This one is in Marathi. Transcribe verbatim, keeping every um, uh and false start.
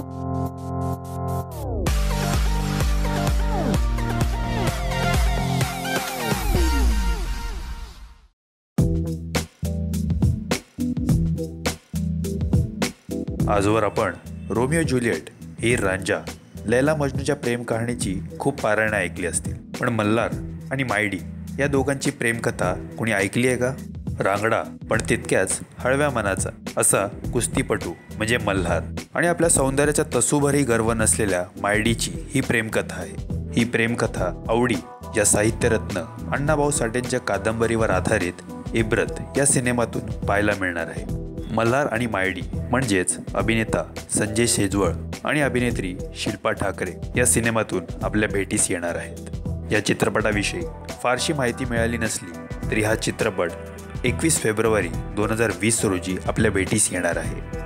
आजवर आपण रोमिओ ज्युलियट, हीर रांझा, लैला मजनूच्या प्रेम कहाणीची खूप पारायणं ऐकली असतील, पण मल्हार आणि मायडी या दोघांची प्रेमकथा कुणी ऐकली आहे का? रांगडा पण तितक्याच हळव्या मनाचा असा कुस्तीपटू म्हणजे मल्हार आणि आपल्या सौंदर्याच्या तसूभरही गर्व नसलेल्या मायडीची ही प्रेमकथा आहे। ही प्रेमकथा आवडी या साहित्यरत्न अण्णाभाऊ साठेंच्या कादंबरीवर आधारित इब्रत या सिनेमातून पाहायला मिळणार आहे। मल्हार आणि मायडी म्हणजेच अभिनेता संजय सेजवळ आणि अभिनेत्री शिल्पा ठाकरे या सिनेमातून आपल्या भेटीस येणार आहेत। या चित्रपटाविषयी फारशी माहिती मिळाली नसली तरी हा चित्रपट एकवीस फेब्रुवारी दोन हजार वीस रोजी आपल्या भेटीस येणार आहे।